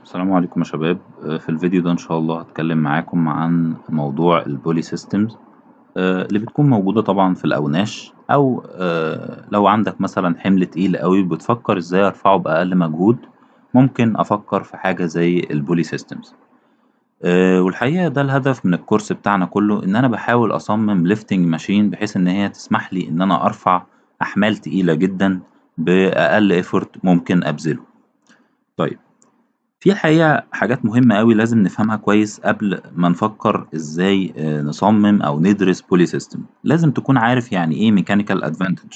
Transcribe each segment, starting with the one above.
السلام عليكم يا شباب. في الفيديو ده إن شاء الله هتكلم معاكم عن موضوع البولي سيستمز اللي بتكون موجودة طبعا في الأوناش أو لو عندك مثلا حمل تقيل قوي بتفكر إزاي أرفعه بأقل مجهود. ممكن أفكر في حاجة زي البولي سيستمز. والحقيقة ده الهدف من الكورس بتاعنا كله، إن أنا بحاول أصمم ليفتنج ماشين بحيث إن هي تسمح لي إن أنا أرفع أحمال تقيلة جدا بأقل إيفورت ممكن أبذله. طيب، في الحقيقة حاجات مهمة أوي لازم نفهمها كويس قبل ما نفكر إزاي نصمم أو ندرس بولي سيستم. لازم تكون عارف يعني إيه ميكانيكال أدفانتج،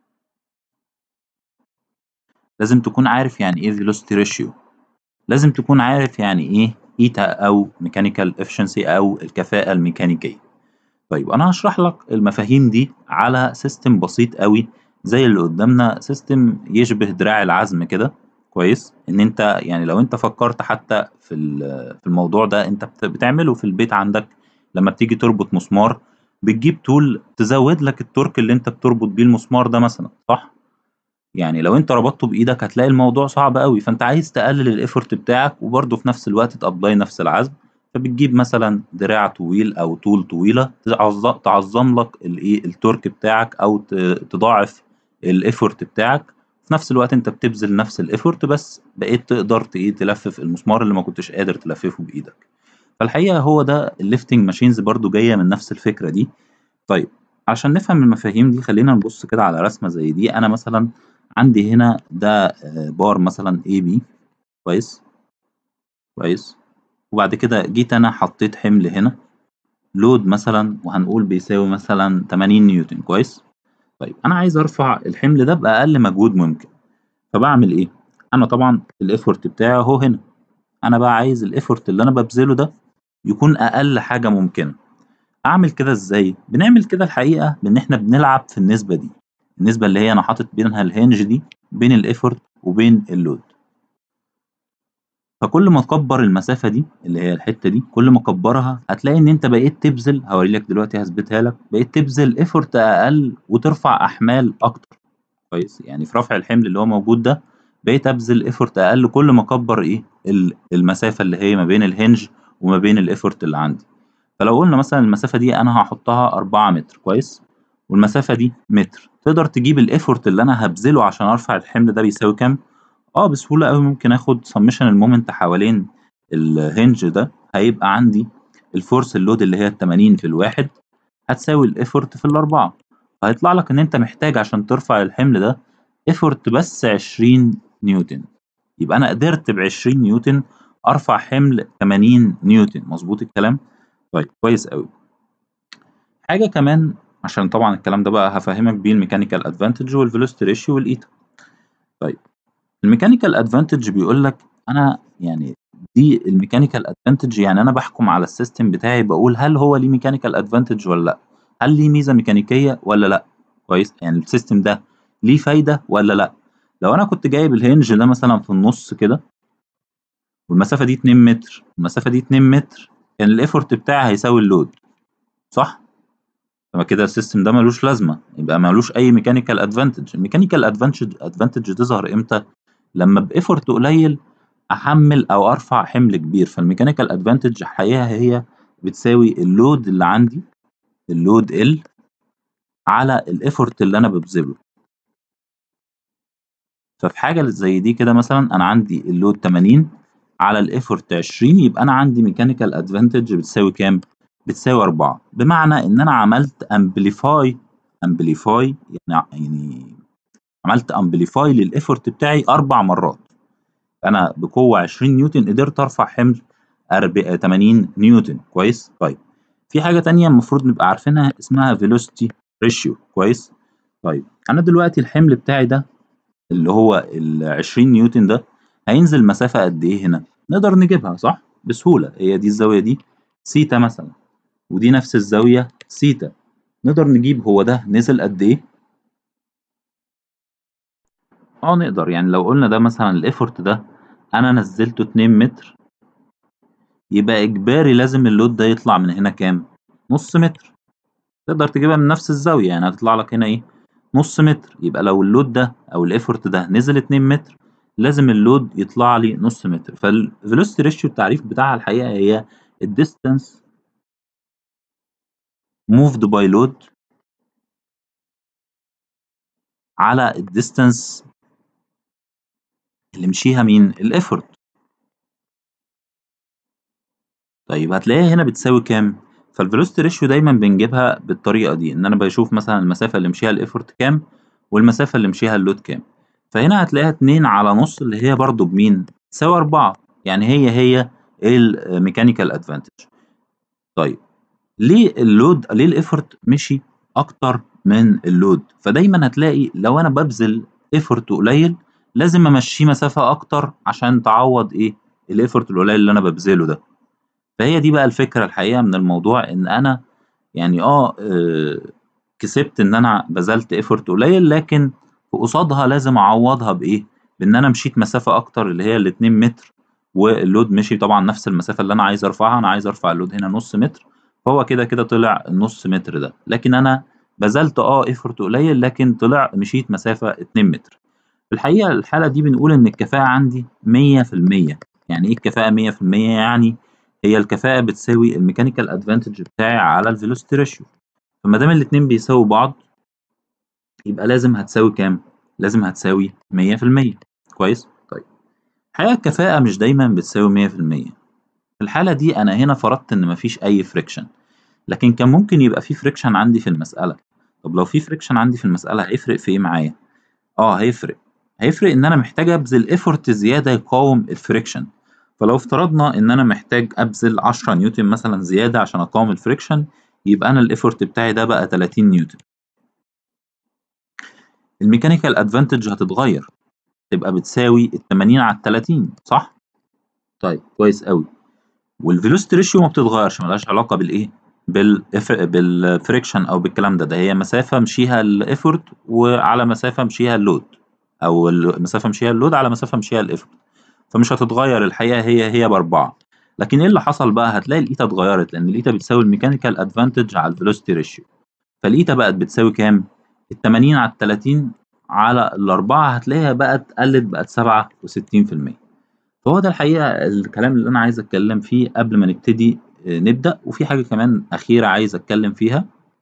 لازم تكون عارف يعني إيه فيلوسيتي ريشيو، لازم تكون عارف يعني إيه إيتا أو ميكانيكال إفشنسي أو الكفاءة الميكانيكية. طيب أنا هشرح لك المفاهيم دي على سيستم بسيط أوي زي اللي قدامنا، سيستم يشبه دراع العزم كده. كويس إن أنت يعني لو أنت فكرت حتى في الموضوع ده، أنت بتعمله في البيت عندك. لما بتيجي تربط مسمار بتجيب تول تزود لك التورك اللي أنت بتربط بيه المسمار ده مثلا، صح؟ يعني لو أنت ربطته بإيدك هتلاقي الموضوع صعب أوي، فأنت عايز تقلل الإيفورت بتاعك وبرضه في نفس الوقت تأبلاي نفس العزم. فبتجيب مثلا دراع طويل أو طول طويلة تعظم لك الإيه التورك بتاعك أو تضاعف الإيفورت بتاعك. في نفس الوقت أنت بتبذل نفس الإيفورت، بس بقيت تقدر تلفف المسمار اللي ما كنتش قادر تلففه بإيدك. فالحقيقة هو ده الليفتنج ماشينز، برضه جاية من نفس الفكرة دي. طيب، عشان نفهم المفاهيم دي خلينا نبص كده على رسمة زي دي. أنا مثلا عندي هنا ده بار مثلا اي بي. كويس كويس. وبعد كده جيت أنا حطيت حمل هنا، لود مثلا، وهنقول بيساوي مثلا 80 نيوتن. كويس. طيب أنا عايز أرفع الحمل ده بأقل مجهود ممكن، فبعمل إيه؟ أنا طبعا الإيفورت بتاعي أهو هنا، أنا بقى عايز الإيفورت اللي أنا ببذله ده يكون أقل حاجة ممكنة. أعمل كده إزاي؟ بنعمل كده الحقيقة بإن إحنا بنلعب في النسبة دي، النسبة اللي هي أنا حاطط بينها الهنج دي بين الإيفورت وبين اللود. فكل ما تكبر المسافة دي اللي هي الحتة دي، كل ما كبرها هتلاقي إن أنت بقيت تبذل، هوري لك دلوقتي هثبتها لك، بقيت تبذل إيفورت أقل وترفع أحمال أكتر. كويس، يعني في رفع الحمل اللي هو موجود ده بقيت أبذل إيفورت أقل كل ما أكبر إيه المسافة اللي هي ما بين الهنج وما بين الإيفورت اللي عندي. فلو قلنا مثلا المسافة دي أنا هحطها 4 متر. كويس. والمسافة دي متر، تقدر تجيب الإيفورت اللي أنا هبذله عشان أرفع الحمل ده بيساوي كام؟ بسهولة أوي ممكن آخد summation المومنت حوالين الهنج ده، هيبقى عندي الفورس اللود اللي هي ال80 في الواحد هتساوي الإيفورت في ال4، فهيطلع لك إن أنت محتاج عشان ترفع الحمل ده إيفورت بس 20 نيوتن. يبقى أنا قدرت ب20 نيوتن أرفع حمل 80 نيوتن. مظبوط الكلام؟ طيب كويس أوي. حاجة كمان، عشان طبعا الكلام ده بقى هفهمك بيه الميكانيكال ادفانتج والفيلوسيتي ريشيو والايتا. طيب، الميكانيكال ادفانتج بيقول لك انا يعني دي الميكانيكال ادفانتج، يعني انا بحكم على السيستم بتاعي بقول هل هو ليه ميكانيكال ادفانتج ولا لا، هل ليه ميزه ميكانيكيه ولا لا. كويس، يعني السيستم ده ليه فايده ولا لا. لو انا كنت جايب الهنج ده مثلا في النص كده، والمسافه دي 2 متر، المسافه دي 2 متر، كان الايفورت بتاعي هيساوي اللود، صح؟ فما كده السيستم ده ملوش لازمه، يبقى ملوش اي ميكانيكال ادفانتج. الميكانيكال ادفانتج تظهر امتى؟ لما بايفورت قليل احمل او ارفع حمل كبير. فالميكانيكال ادفانتج الحقيقه هي بتساوي اللود اللي عندي، اللود ال على الايفورت اللي انا ببذله. ففي حاجه زي دي كده مثلا انا عندي اللود 80 على الايفورت 20، يبقى انا عندي ميكانيكال ادفانتج بتساوي كام؟ بتساوي 4. بمعنى ان انا عملت امبليفاي يعني عملت امبليفاي للايفورت بتاعي 4 مرات. انا بقوه 20 نيوتن قدرت ارفع حمل 80 نيوتن. كويس. طيب، في حاجه تانية المفروض نبقى عارفينها اسمها فيلوسيتي ريشيو. كويس. طيب انا دلوقتي الحمل بتاعي ده اللي هو ال 20 نيوتن ده هينزل مسافه قد ايه هنا؟ نقدر نجيبها صح بسهوله. هي دي الزاويه دي سيتا مثلا، ودي نفس الزاويه سيتا. نقدر نجيب هو ده نزل قد ايه. نقدر، يعني لو قلنا ده مثلا الايفورت ده انا نزلته 2 متر، يبقى اجباري لازم اللود ده يطلع من هنا كام؟ نص متر. تقدر تجيبها من نفس الزاويه، يعني هتطلع لك هنا ايه؟ نص متر. يبقى لو اللود ده او الايفورت ده نزل 2 متر، لازم اللود يطلع لي نص متر. فالفيلوسيتي ريشيو التعريف بتاعها الحقيقه هي الديستانس موفد باي لود على الديستانس اللي مشيها مين؟ الافورت. طيب هتلاقيها هنا بتساوي كام؟ فالفيلوسيتي ريشيو دايما بنجيبها بالطريقه دي، ان انا بشوف مثلا المسافه اللي مشيها الافورت كام والمسافه اللي مشيها اللود كام. فهنا هتلاقيها 2 على نص اللي هي برضو بمين؟ تساوي 4. يعني هي الميكانيكال ادفانتج. طيب ليه الافورت مشي اكتر من اللود؟ فدايما هتلاقي لو انا ببذل افورت قليل لازم امشيه مسافه اكتر عشان تعوض ايه؟ الافورت القليل اللي انا ببذله ده. فهي دي بقى الفكره الحقيقه من الموضوع، ان انا يعني كسبت ان انا بذلت افورت قليل، لكن في قصادها لازم اعوضها بايه؟ بان انا مشيت مسافه اكتر اللي هي ال 2 متر، واللود مشي طبعا نفس المسافه اللي انا عايز ارفعها. انا عايز ارفع اللود هنا نص متر، فهو كده كده طلع النص متر ده، لكن انا بذلت افورت قليل لكن مشيت مسافه 2 متر. في الحقيقه الحاله دي بنقول ان الكفاءه عندي 100%. يعني ايه الكفاءه 100%؟ يعني هي الكفاءه بتساوي الميكانيكال ادفانتج بتاعي على الفيلوسيتي ريشيو. فما دام الاتنين بيساووا بعض يبقى لازم هتساوي كام؟ لازم هتساوي 100%. كويس؟ طيب الحقيقة الكفاءة مش دايما بتساوي 100%. في الحالة دي أنا هنا فرضت إن مفيش أي فريكشن، لكن كان ممكن يبقى في فريكشن عندي في المسألة. طب لو في فريكشن عندي في المسألة هيفرق في إيه معايا؟ هيفرق إن أنا محتاج أبذل إيفورت زيادة يقاوم الفريكشن. فلو افترضنا إن أنا محتاج أبذل 10 نيوتن مثلا زيادة عشان أقاوم الفريكشن، يبقى أنا الإيفورت بتاعي ده بقى 30 نيوتن. الميكانيكال ادفانتج هتتغير، تبقى بتساوي ال 80 على ال 30، صح؟ طيب كويس قوي. والفيلوسيتي ريشيو ما بتتغيرش، ملهاش علاقه بالايه؟ بالفريكشن او بالكلام ده هي مسافه مشيها الايفورت وعلى مسافه مشيها اللود، او المسافه مشيها اللود على مسافه مشيها الايفورت. فمش هتتغير الحقيقه، هي باربعه. لكن ايه اللي حصل بقى؟ هتلاقي الايتا اتغيرت، لان الايتا بتساوي الميكانيكال ادفانتج على الفيلوسيتي ريشيو. فالايتا بقت بتساوي كام؟ ال 80 على ال 30 على الأربعة، هتلاقيها بقت 67%. فهو ده الحقيقة الكلام اللي أنا عايز أتكلم فيه قبل ما نبتدي نبدأ. وفي حاجة كمان أخيرة عايز أتكلم فيها،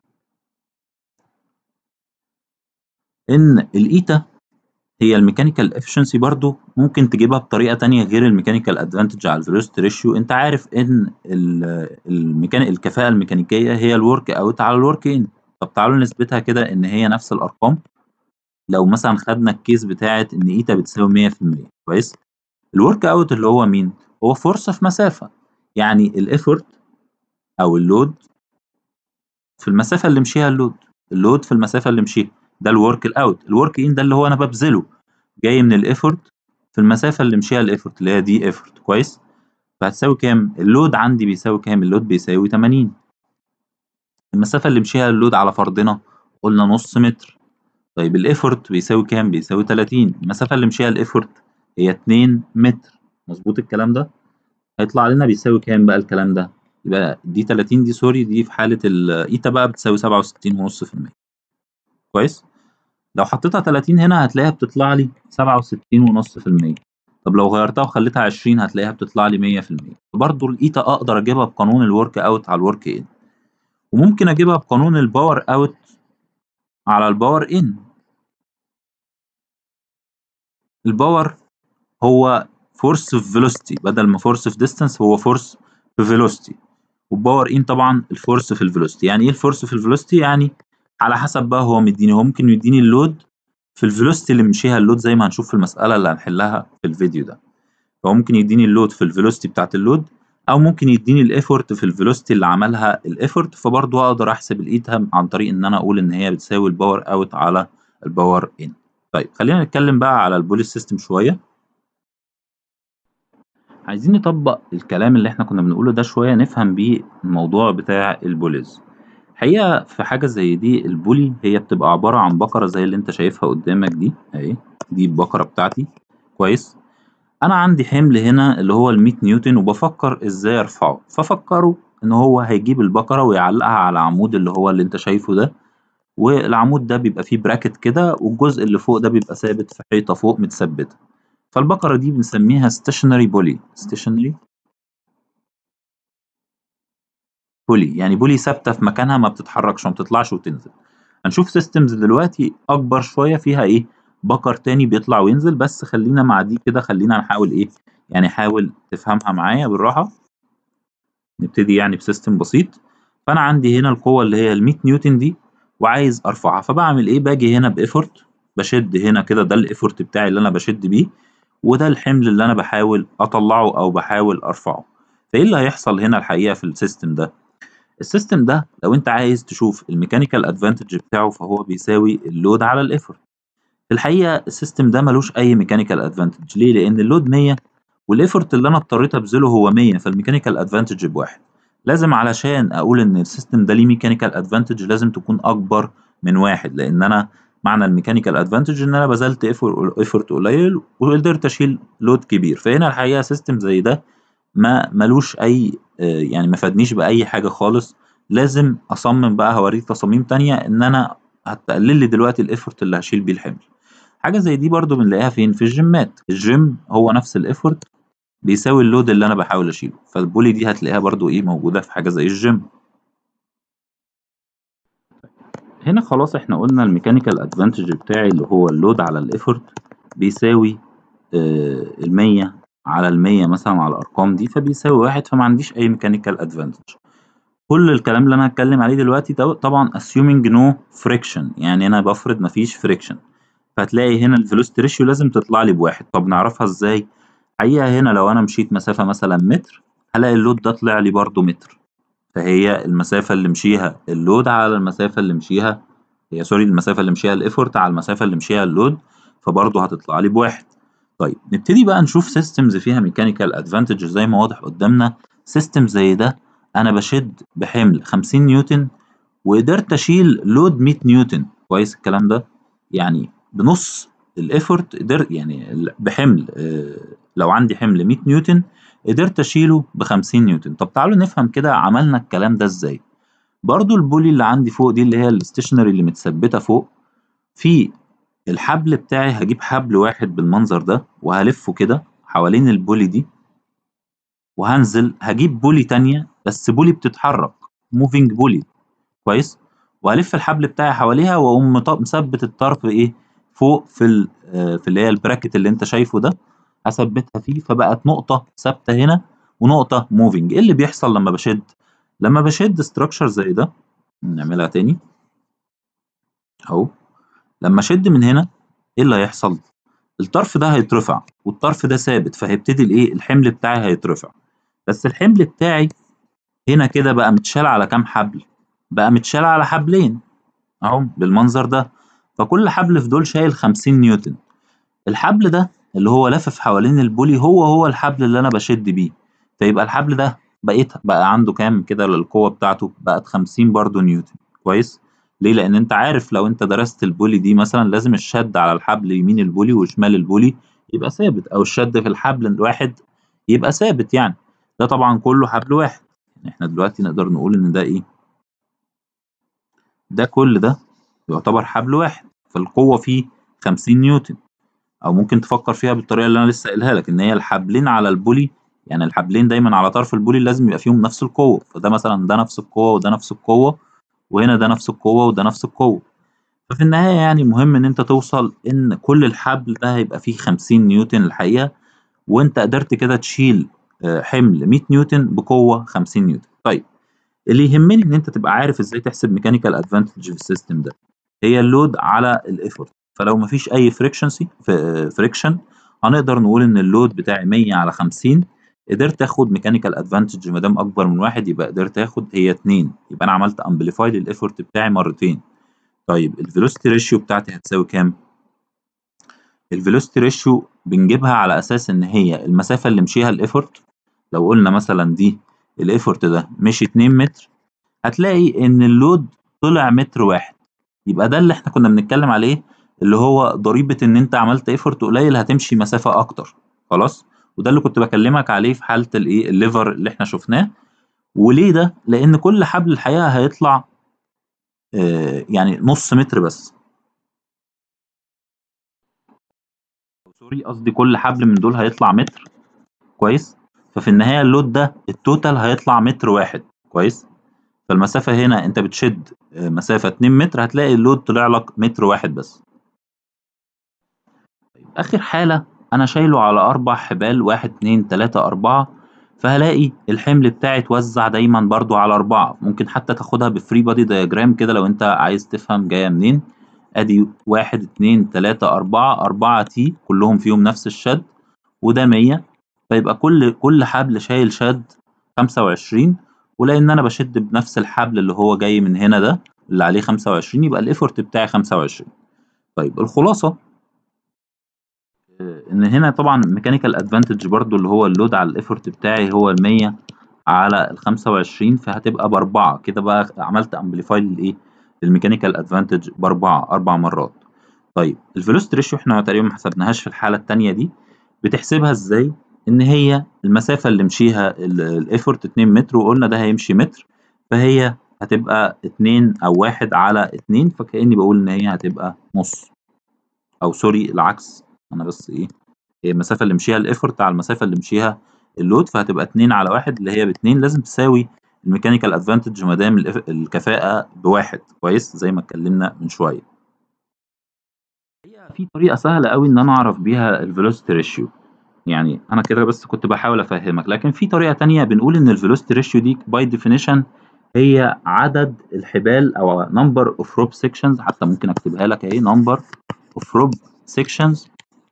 إن الإيتا هي الميكانيكال افشنسي. برضو ممكن تجيبها بطريقة تانية غير الميكانيكال ادفانتج على الفيلوسيتي ريشيو. أنت عارف إن الكفاءة الميكانيكية هي الورك أوت على الورك إن. طب تعالوا نثبتها كده إن هي نفس الأرقام. لو مثلا خدنا الكيس بتاعت ان ايتا بتساوي 100%، كويس؟ الورك اوت اللي هو مين؟ هو فرصه في مسافه، يعني الايفورت او اللود في المسافه اللي مشيها اللود في المسافه اللي مشيها، ده الورك الاوت. الورك ان ده اللي هو انا ببذله جاي من الايفورت في المسافه اللي مشيها الايفورت اللي هي دي ايفورت، كويس؟ فهتساوي كام؟ اللود عندي بيساوي كام؟ اللود بيساوي 80. المسافه اللي مشيها اللود على فرضنا قلنا نص متر. طيب الايفورت بيساوي كام؟ بيساوي 30. المسافة اللي مشيها الايفورت هي 2 متر، مظبوط الكلام ده؟ هيطلع لنا بيساوي كام بقى الكلام ده؟ يبقى دي 30 دي سوري، دي في حالة الايتا بقى بتساوي 67.5%. كويس؟ لو حطيتها 30 هنا هتلاقيها بتطلع لي 67.5%. طب لو غيرتها وخليتها 20 هتلاقيها بتطلع لي 100%. برضه الايتا اقدر اجيبها بقانون الورك اوت على الورك ان، وممكن اجيبها بقانون الباور اوت على الباور ان. الباور هو فورس في فيلوسيتي، بدل ما فورس في ديستانس هو فورس في فيلوسيتي. والباور ان طبعا الفورس في الفيلوسيتي. يعني ايه الفورس في الفيلوسيتي؟ يعني على حسب بقى هو مديني، هو ممكن يديني اللود في الفيلوسيتي اللي مشيها اللود زي ما هنشوف في المسألة اللي هنحلها في الفيديو ده. فهو ممكن يديني اللود في الفيلوسيتي بتاعت اللود، او ممكن يديني الايفورت في الفيلوسيتي اللي عملها الايفورت. فبرضه اقدر احسب الايتا عن طريق ان انا اقول ان هي بتساوي الباور اوت على الباور ان. طيب خلينا نتكلم بقى على البوليس سيستم شوية. عايزين نطبق الكلام اللي احنا كنا بنقوله ده شوية، نفهم بيه الموضوع بتاع البوليز. الحقيقة في حاجة زي دي البولي هي بتبقى عبارة عن بقرة زي اللي انت شايفها قدامك دي اهي. دي البقرة بتاعتي، كويس؟ انا عندي حمل هنا اللي هو ال100 نيوتن وبفكر ازاي ارفعه. ففكروا ان هو هيجيب البقرة ويعلقها على عمود اللي هو اللي انت شايفه ده، والعمود ده بيبقى فيه براكت كده، والجزء اللي فوق ده بيبقى ثابت في حيطة فوق متثبتة. فالبقرة دي بنسميها stationary pulley. stationary pulley يعني بولي ثابتة في مكانها ما بتتحركش وما بتطلعش وتنزل. هنشوف سيستمز دلوقتي أكبر شوية فيها إيه بكر تاني بيطلع وينزل، بس خلينا مع دي كده، خلينا نحاول إيه يعني، حاول تفهمها معايا بالراحة. نبتدي يعني بسيستم بسيط. فأنا عندي هنا القوة اللي هي ال 100 نيوتن دي وعايز أرفعها، فبعمل إيه؟ باجي هنا بإيفورت، بشد هنا كده، ده الإيفورت بتاعي اللي أنا بشد بيه، وده الحمل اللي أنا بحاول أطلعه أو بحاول أرفعه. فإيه اللي هيحصل هنا الحقيقة في السيستم ده؟ السيستم ده لو انت عايز تشوف الميكانيكال ادفانتج بتاعه فهو بيساوي اللود على الايفورت. في الحقيقه السيستم ده ملوش اي ميكانيكال ادفانتج. ليه؟ لان اللود 100 والايفورت اللي انا اضطريت ابذله هو 100، فالميكانيكال ادفانتج بواحد. لازم علشان اقول ان السيستم ده ليه ميكانيكال ادفانتج لازم تكون اكبر من واحد، لان انا معنى الميكانيكال ادفانتج ان انا بذلت ايفورت قليل وقدرت اشيل لود كبير. فهنا الحقيقه سيستم زي ده ما ملوش اي يعني ما فادنيش باي حاجه خالص. لازم اصمم بقى، هوريك تصاميم تانية ان انا هتقلل لي دلوقتي الايفورت اللي هشيل بيه الحمل. حاجه زي دي برضو بنلاقيها فين؟ في الجيمات. الجيم هو نفس الايفورت بيساوي اللود اللي انا بحاول اشيله، فالبولي دي هتلاقيها برضو ايه موجوده في حاجه زي الجيم. هنا خلاص احنا قلنا الميكانيكال ادفانتج بتاعي اللي هو اللود على الايفورت بيساوي ال100 على ال100 مثلا على الارقام دي، فبيساوي واحد، فما عنديش اي ميكانيكال ادفانتج. كل الكلام اللي انا هتكلم عليه دلوقتي ده طبعا assuming no friction، يعني انا بفرض مفيش friction. فهتلاقي هنا الفيلوسيتي ريشيو لازم تطلع لي بواحد. طب نعرفها ازاي؟ حقيقة هنا لو انا مشيت مسافة مثلا متر هلاقي اللود ده طلع لي برضو متر، فهي المسافة اللي مشيها اللود على المسافة اللي مشيها، هي سوري المسافة اللي مشيها الايفورت على المسافة اللي مشيها اللود، فبرضو هتطلع لي بواحد. طيب نبتدي بقى نشوف سيستمز فيها ميكانيكال ادفانتج زي ما واضح قدامنا. سيستم زي ده انا بشد بحمل 50 نيوتن وقدرت اشيل لود 100 نيوتن. كويس الكلام ده؟ يعني بنص الايفورت قدرت، يعني بحمل لو عندي حمل 100 نيوتن قدرت اشيله ب 50 نيوتن. طب تعالوا نفهم كده عملنا الكلام ده ازاي. برضو البولي اللي عندي فوق دي اللي هي الستيشنري اللي متثبته فوق، في الحبل بتاعي هجيب حبل واحد بالمنظر ده وهلفه كده حوالين البولي دي، وهنزل هجيب بولي تانية بس بولي بتتحرك، موفينج بولي. كويس. وهلف الحبل بتاعي حواليها واقوم مثبت الطرف ايه فوق في اللي هي البراكت اللي انت شايفه ده، هثبتها فيه فبقت نقطة ثابتة هنا ونقطة موفينج. ايه اللي بيحصل لما بشد؟ لما بشد ستراكشر زي ده، نعملها تاني اهو، لما اشد من هنا ايه اللي هيحصل؟ الطرف ده هيترفع والطرف ده ثابت، فهيبتدي الايه الحمل بتاعي هيترفع. بس الحمل بتاعي هنا كده بقى متشال على كام حبل؟ بقى متشال على حبلين اهو بالمنظر ده، فكل حبل في دول شايل 50 نيوتن. الحبل ده اللي هو لافف حوالين البولي هو الحبل اللي انا بشد بيه، فيبقى الحبل ده بقى عنده كام كده القوة بتاعته؟ بقت 50 برضو نيوتن. كويس. ليه؟ لان انت عارف لو انت درست البولي دي مثلا لازم الشد على الحبل يمين البولي وشمال البولي يبقى ثابت، او الشد في الحبل الواحد يبقى ثابت يعني. ده طبعا كله حبل واحد. يعني احنا دلوقتي نقدر نقول ان ده ايه؟ ده كل ده يعتبر حبل واحد، فالقوة فيه 50 نيوتن. او ممكن تفكر فيها بالطريقة اللي انا لسه قايلها لك، ان هي الحبلين على البولي، يعني الحبلين دايما على طرف البولي لازم يبقى فيهم نفس القوة، فده مثلا ده نفس القوة وده نفس القوة، وهنا ده نفس القوة وده نفس القوة. ففي النهاية يعني المهم ان انت توصل ان كل الحبل ده هيبقى فيه 50 نيوتن الحقيقة، وانت قدرت كده تشيل حمل 100 نيوتن بقوة 50 نيوتن. طيب اللي يهمني ان انت تبقى عارف ازاي تحسب ميكانيكال ادفانتج في السيستم ده، هي اللود على الايفورت. فلو مفيش اي فريكشن هنقدر نقول ان اللود بتاعي 100 على 50، قدرت اخد ميكانيكال ادفانتج ما دام اكبر من واحد يبقى قدرت اخد هي 2، يبقى انا عملت امبليفاي للايفورت بتاعي مرتين. طيب الفيلوسيتي ريشيو بتاعتي هتساوي كام؟ الفيلوسيتي ريشيو بنجيبها على اساس ان هي المسافه اللي مشيها الايفورت. لو قلنا مثلا دي الايفورت ده مشي 2 متر، هتلاقي ان اللود طلع متر واحد، يبقى ده اللي احنا كنا بنتكلم عليه اللي هو ضريبة ان انت عملت ايفورت قليل هتمشي مسافة اكتر. خلاص. وده اللي كنت بكلمك عليه في حالة الايه الليفر اللي احنا شفناه. وليه ده؟ لان كل حبل الحقيقة هيطلع يعني نص متر بس. سوري قصدي كل حبل من دول هيطلع متر. كويس. ففي النهايه اللود ده التوتال هيطلع متر واحد. كويس. فالمسافه هنا انت بتشد مسافه 2 متر، هتلاقي اللود طلع لك متر واحد بس. اخر حاله انا شايله على 4 حبال، 1 2 3 4، فهلاقي الحمل بتاعي اتوزع دايما برضو على 4. ممكن حتى تاخدها بفري بادي دياجرام كده لو انت عايز تفهم جايه منين. ادي 1 2 3 4، 4 تي كلهم فيهم نفس الشد، وده 100. فيبقى كل حبل شايل شد 25. ولان انا بشد بنفس الحبل اللي هو جاي من هنا ده اللي عليه 25، يبقى الايفورت بتاعي 25. طيب الخلاصه ان هنا طبعا ميكانيكال ادفانتج برضو اللي هو اللود على الايفورت بتاعي هو ال 100 على ال 25، فهتبقى ب4 كده. بقى عملت امبليفاي للايه؟ للميكانيكال ادفانتج اربع مرات. طيب الفيلوسيتي ريشيو احنا تقريبا ما حسبناهاش في الحاله الثانيه دي. بتحسبها ازاي؟ ان هي المسافه اللي مشيها الايفورت 2 متر، وقلنا ده هيمشي متر، فهي هتبقى 2 او 1 على 2، فكاني بقول ان هي هتبقى نص. او سوري العكس، انا بس ايه، هي المسافه اللي مشيها الايفورت على المسافه اللي مشيها اللود، فهتبقى 2 على 1 اللي هي ب2، لازم تساوي الميكانيكال ادفانتج ما دام الكفاءه بواحد. كويس زي ما اتكلمنا من شويه. هي في طريقه سهله قوي ان انا اعرف بيها الفيلوسيتي ريشيو، يعني انا كده بس كنت بحاول افهمك، لكن في طريقه تانية بنقول ان الفيلوسيتي ريشيو دي باي ديفينيشن هي عدد الحبال او نمبر اوف روب سيكشنز. حتى ممكن اكتبها لك اهي، نمبر اوف روب سيكشنز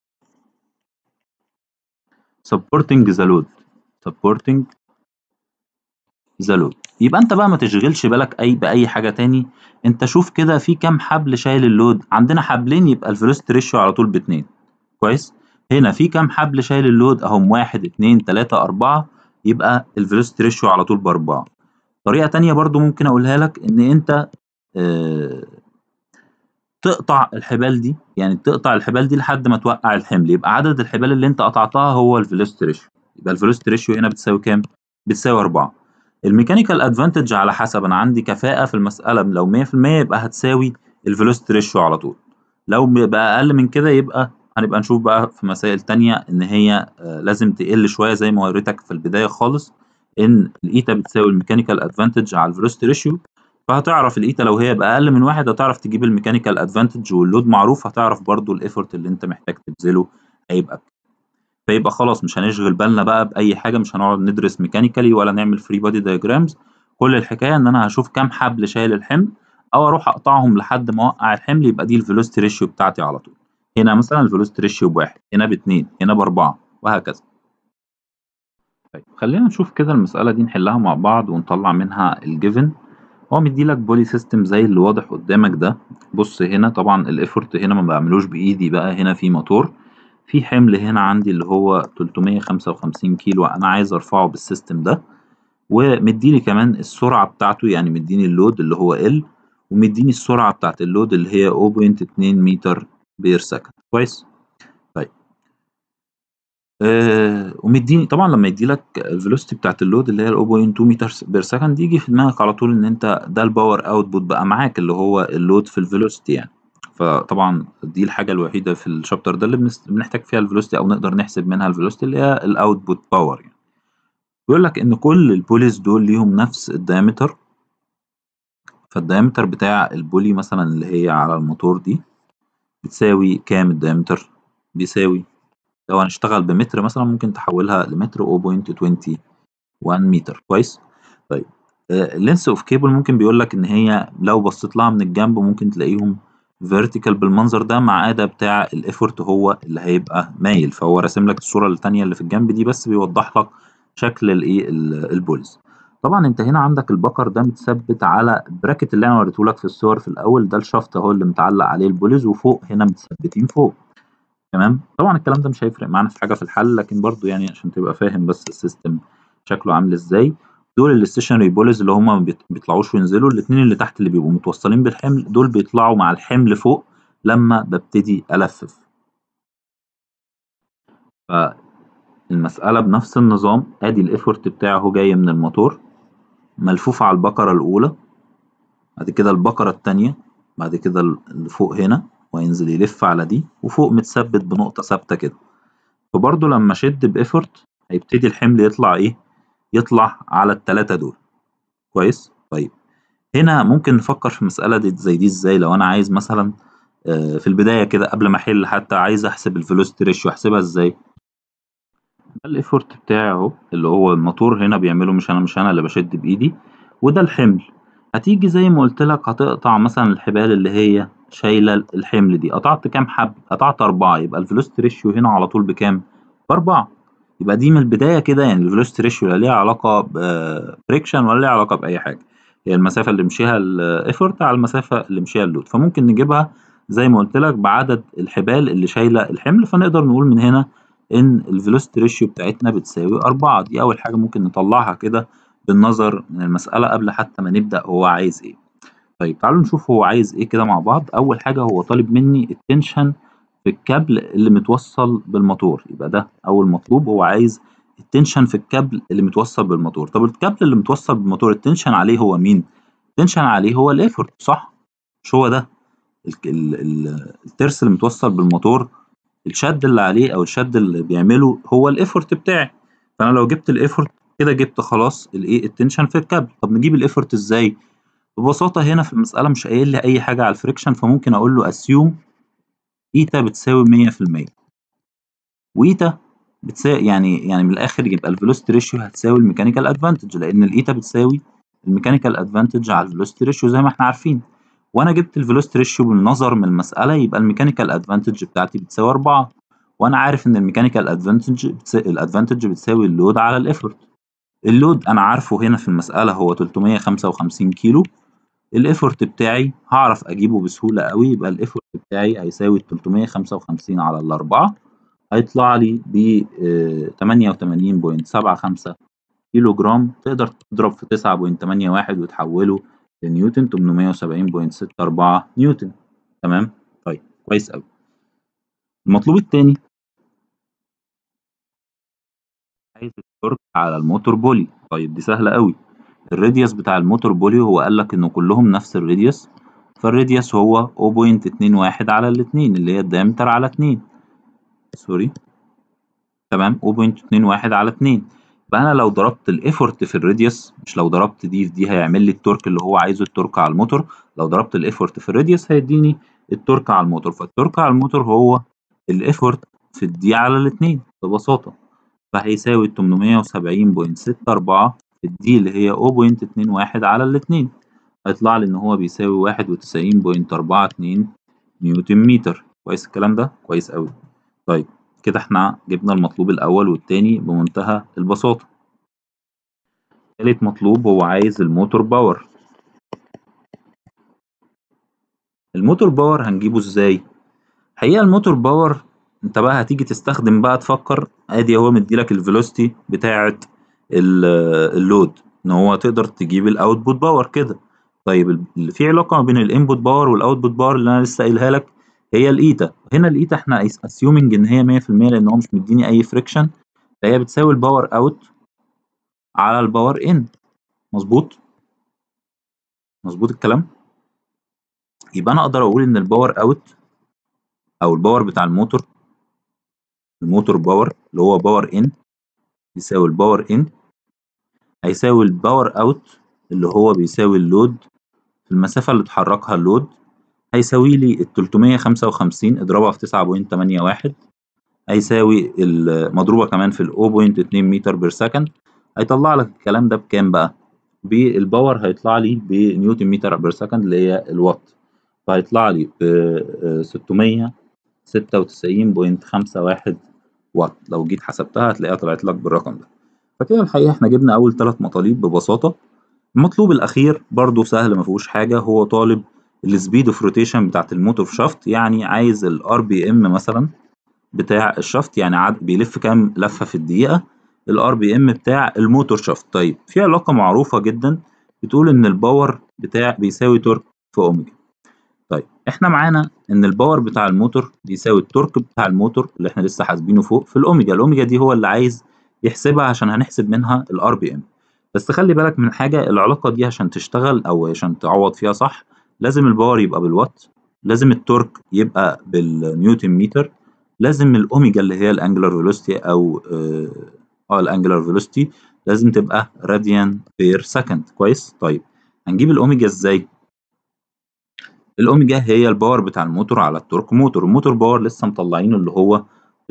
supporting the load. supporting the load. يبقى انت بقى ما تشغلش بالك باي حاجه تاني. انت شوف كده في كام حبل شايل اللود. عندنا حبلين، يبقى الفيلوسيتي ريشيو على طول ب2. كويس. هنا في كام حبل شايل اللود اهم، 1 2 3 4، يبقى الفيلوسيتي ريشيو على طول ب4. طريقه تانية برضو ممكن اقولها لك، ان انت تقطع الحبال دي، يعني تقطع الحبال دي لحد ما توقع الحمل، يبقى عدد الحبال اللي انت قطعتها هو الفيلوسيتي ريشيو. يبقى الفيلوسيتي ريشيو هنا بتساوي كام؟ بتساوي 4. الميكانيكال ادفانتج على حسب انا عندي كفاءة في المسألة، لو 100% يبقى هتساوي الفيلوسيتي ريشيو على طول. لو بقى اقل من كده يبقى هنبقى نشوف بقى في مسائل تانية ان هي لازم تقل شوية زي ما وريتك في البداية خالص، ان الايتا بتساوي الميكانيكال ادفانتج على الفيلوسيتي ريشيو. فهتعرف الايتا لو هي باقل من 1 هتعرف تجيب الميكانيكال ادفانتج، واللود معروف هتعرف برضو الايفورت اللي انت محتاج تبذله هيبقى. فيبقى خلاص مش هنشغل بالنا بقى باي حاجه، مش هنقعد ندرس ميكانيكالي ولا نعمل فري بادي دايجرامز. كل الحكايه ان انا هشوف كام حبل شايل الحمل، او اروح اقطعهم لحد ما اوقع الحمل، يبقى دي الفيلوسيتي ريشيو بتاعتي على طول. هنا مثلا الفيلوسيتي ريشيو ب1، هنا ب2، هنا ب4، وهكذا. طيب خلينا نشوف كده المساله دي نحلها مع بعض ونطلع منها الجيفن. هو مديلك بولي سيستم زي اللي واضح قدامك ده. بص هنا طبعا الايفورت هنا ما بعملوش بايدي بقى، هنا في موتور، في حمل هنا عندي اللي هو 355 كيلو انا عايز ارفعه بالسيستم ده، ومديني كمان السرعه بتاعته، يعني مديني اللود اللي هو ال، ومديني السرعه بتاعت اللود اللي هي 0.2 متر بير سكند. كويس. طيب ومديني طبعا لما يديلك الفيلوسيتي بتاعت اللود اللي هي 0.2 متر بير سكند، يجي في دماغك على طول ان انت ده الباور اوتبوت بقى معاك اللي هو اللود في الفيلوسيتي يعني. فطبعا دي الحاجه الوحيده في الشابتر ده اللي بنحتاج فيها الفيلوسيتي او نقدر نحسب منها الفيلوسيتي، اللي هي الاوتبوت باور يعني. بيقول لك ان كل البوليز دول ليهم نفس الدايمتر. فالدايمتر بتاع البولي مثلا اللي هي على الموتور دي بتساوي كام الدايمتر؟ بيساوي، لو هنشتغل بمتر مثلا ممكن تحولها لمتر 0.21 متر. كويس. طيب اللينس اوف كيبل ممكن بيقول لك ان هي لو بصيت لها من الجنب ممكن تلاقيهم فيرتيكال بالمنظر ده، ما عدا بتاع الايفورت هو اللي هيبقى مايل. فهو راسم لك الصوره الثانيه اللي في الجنب دي بس بيوضح لك شكل الايه البولز. طبعا انت هنا عندك البكر ده متثبت على البراكت اللي انا وريته لك في الصور في الاول، ده الشافت اهو اللي متعلق عليه البولز، وفوق هنا متثبتين فوق. تمام. طبعا الكلام ده مش هيفرق معانا في حاجه في الحل، لكن برضو يعني عشان تبقى فاهم بس السيستم شكله عامل ازاي. دول الستيشنري بولز اللي هم ما بيطلعوش وينزلوا. الاثنين اللي تحت اللي بيبقوا متوصلين بالحمل دول بيطلعوا مع الحمل فوق لما ببتدي الفف. فالمساله بنفس النظام، ادي الايفورت بتاعه هو جاي من الموتور ملفوف على البكره الاولى، بعد كده البكره الثانيه، بعد كده اللي فوق هنا، وهينزل يلف على دي وفوق متثبت بنقطة ثابتة كده. فبرضه لما اشد بإيفورت هيبتدي الحمل يطلع ايه؟ يطلع على التلاتة دول. كويس؟ طيب هنا ممكن نفكر في مسألة زي دي ازاي. لو انا عايز مثلا في البداية كده قبل ما احل حتى عايز احسب الفيلوسيتي ريشيو، احسبها ازاي؟ ده الايفورت بتاعي اهو اللي هو الموتور هنا بيعمله، مش انا اللي بشد بايدي، وده الحمل. هتيجي زي ما قلت لك هتقطع مثلا الحبال اللي هي شايله الحمل دي، قطعت كام حبل؟ قطعت 4، يبقى الفيلوسيتي ريشيو هنا على طول بكام؟ ب4. يبقى دي من البدايه كده يعني الفيلوسيتي ريشيو لا ليها علاقه بفريكشن ولا ليها علاقه باي حاجه، هي المسافه اللي مشيها الايفورت على المسافه اللي مشيها اللود. فممكن نجيبها زي ما قلت لك بعدد الحبال اللي شايله الحمل، فنقدر نقول من هنا ان الفيلوسيتي ريشيو بتاعتنا بتساوي 4. دي اول حاجه ممكن نطلعها كده بالنظر من المساله قبل حتى ما نبدا هو عايز ايه. طيب تعالوا نشوف هو عايز ايه كده مع بعض. اول حاجه هو طالب مني التنشن في الكابل اللي متوصل بالموتور، يبقى ده اول مطلوب، هو عايز التنشن في الكابل اللي متوصل بالموتور. طب الكابل اللي متوصل بالموتور التنشن عليه هو مين؟ التنشن عليه هو الايفورت، صح؟ مش هو ده الترس اللي متوصل بالموتور؟ الشد اللي عليه او الشد اللي بيعمله هو الايفورت بتاعي. فانا لو جبت الايفورت كده جبت خلاص الايه التنشن في الكابل. طب نجيب الايفورت ازاي؟ ببساطه هنا في المساله مش قايل لي اي حاجه على الفريكشن، فممكن اقول له اسيوم ايتا بتساوي 100%، وايتا بتساوي يعني من الاخر يبقى الفيلوسيتي ريشيو هتساوي الميكانيكال ادفانتج، لان الايتا بتساوي الميكانيكال ادفانتج على الفيلوسيتي ريشيو زي ما احنا عارفين. وانا جبت الفيلوسيتي ريشيو بالنظر من المساله، يبقى الميكانيكال ادفانتج بتاعتي بتساوي 4، وانا عارف ان الميكانيكال ادفانتج بتساوي اللود على الايفورت. اللود انا عارفه هنا في المساله هو 355 كيلو، الايفورت بتاعي هعرف اجيبه بسهوله قوي، يبقى الايفورت بتاعي هيساوي 355 على الاربعه، هيطلع لي ب 88.75 كيلو جرام. تقدر تضرب في 9.81 وتحوله لنيوتن، 870.64 نيوتن. تمام. طيب كويس قوي. المطلوب الثاني عايز التورك على الموتور بولي. طيب دي سهله قوي، الراديوس بتاع الموتور بولي هو قال لك انه كلهم نفس الراديوس، فالراديوس هو 0.21 على الاثنين اللي هي الدايمتر على 2. سوري، تمام، 0.21 على 2. فانا لو ضربت الايفورت في الراديوس، مش لو ضربت دي في دي هيعمل لي التورك اللي هو عايزه، التورك على الموتور. لو ضربت الايفورت في الراديوس هيديني التورك على الموتور، فالتورك على الموتور هو الايفورت في الدي على الاثنين ببساطه، فهيساوي 870.64 في الدي اللي هي 0.21 على الاثنين، هيطلع لي ان هو بيساوي 91.42 نيوتن متر. كويس الكلام ده؟ كويس قوي. طيب كده احنا جبنا المطلوب الاول والتاني بمنتهى البساطة. تالت مطلوب هو عايز الموتور باور. الموتور باور هنجيبه ازاي؟ حقيقة الموتور باور انت بقى هتيجي تستخدم بقى تفكر، ادي هو مديلك الفيلوسيتي بتاعة اللود ان هو تقدر تجيب الاوتبوت باور كده. طيب اللي في علاقة ما بين الانبوت باور والاوتبوت باور اللي انا لسه قايلها لك هي الايتا. هنا الايتا احنا اسيومنج ان هي 100% لان هو مش مديني اي فريكشن، فهي بتساوي الباور اوت على الباور ان. مظبوط؟ مظبوط الكلام. يبقى انا اقدر اقول ان الباور اوت او الباور بتاع الموتور باور اللي هو باور ان يساوي الباور ان هيساوي الباور اوت اللي هو بيساوي اللود في المسافة اللي اتحركها اللود، هيساوي لي ال 355 اضربها في 9.81 هيساوي مضروبة كمان في ال 0.2 متر بير سكند، هيطلع لك الكلام ده بكام بقى؟ بالباور هيطلع لي بنيوتن متر بير سكند اللي هي الوات، فهيطلع لي ب 696.51 واط. لو جيت حسبتها هتلاقيها طلعت لك بالرقم ده. فكده الحقيقة احنا جبنا أول 3 مطالب ببساطة. المطلوب الأخير برضو سهل مفيهوش حاجة، هو طالب السبيد اوف روتيشن بتاعت الموتور شافت، يعني عايز الار بي ام مثلا بتاع الشافت، يعني بيلف كام لفة في الدقيقة، الار بي ام بتاع الموتور شافت. طيب في علاقة معروفة جدا بتقول إن الباور بتاع بيساوي تورك في أوميجا. طيب احنا معانا ان الباور بتاع الموتور بيساوي التورك بتاع الموتور اللي احنا لسه حاسبينه فوق في الاوميجا. الاوميجا دي هو اللي عايز يحسبها عشان هنحسب منها الار بي ام. بس خلي بالك من حاجه، العلاقه دي عشان تشتغل او عشان تعوض فيها صح لازم الباور يبقى بالوات، لازم التورك يبقى بالنيوتن متر، لازم الاوميجا اللي هي الانجلر فيلوسيتي او الانجلر فيلوسيتي لازم تبقى راديان بير سكند. كويس. طيب هنجيب الاوميجا ازاي؟ الاوميجا هي الباور بتاع الموتور على التورك موتور. الموتور باور لسه مطلعينه اللي هو ب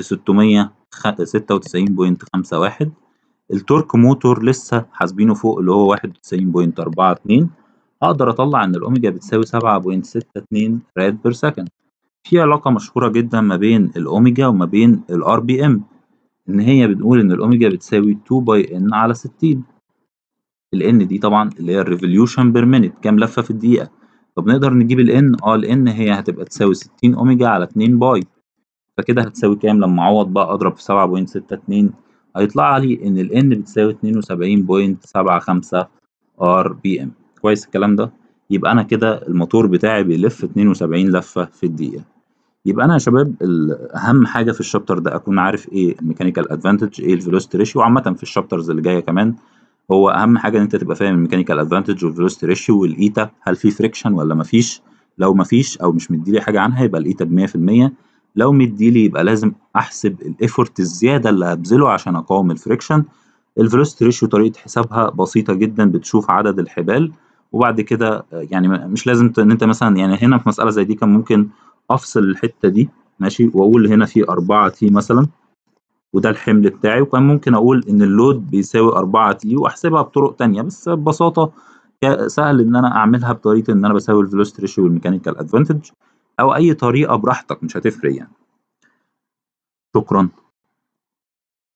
696.51. التورك موتور لسه حاسبينه فوق اللي هو 91.42. اقدر اطلع ان الاوميجا بتساوي 7.62 راد بير سكند. في علاقة مشهورة جدا ما بين الاوميجا وما بين الار بي ام، ان هي بتقول ان الاوميجا بتساوي 2 باي ان على 60. الان دي طبعا اللي هي الريفوليوشن بير مينيت، كام لفة في الدقيقة. طب نقدر نجيب الان، الان هي هتبقى تساوي 60 اوميجا على 2 باي. فكده هتساوي كام لما اعوض بقى اضرب في 7.62؟ هيطلع لي ان الان بتساوي 72.75 ار بي ام. كويس الكلام ده. يبقى انا كده الموتور بتاعي بيلف 72 لفة في الدقيقة. يبقى انا يا شباب اهم حاجة في الشابتر ده اكون عارف ايه الميكانيكال ادفانتج، ايه الفيلوسيتي ريشيو، وعامة في الشابترز اللي جاية كمان هو اهم حاجه ان انت تبقى فاهم الميكانيكال ادفانتج والفيلوسيتي ريشيو والايتا، هل في فريكشن ولا مفيش. لو مفيش او مش مديلي حاجه عنها يبقى الايتا ب 100%. لو مديلي يبقى لازم احسب الايفورت الزياده اللي هبذله عشان اقاوم الفريكشن. الفيلوسيتي ريشيو طريقه حسابها بسيطه جدا، بتشوف عدد الحبال وبعد كده يعني مش لازم ان انت مثلا يعني هنا في مساله زي دي كان ممكن افصل الحته دي ماشي واقول هنا في 4 تي مثلا وده الحمل بتاعي، وكان ممكن اقول ان اللود بيساوي 4 تي واحسبها بطرق تانية، بس ببساطه سهل ان انا اعملها بطريقه ان انا بساوي الفيلوسيتي ريشيو والميكانيكال ادفانتج، او اي طريقه براحتك مش هتفرق يعني. شكرا.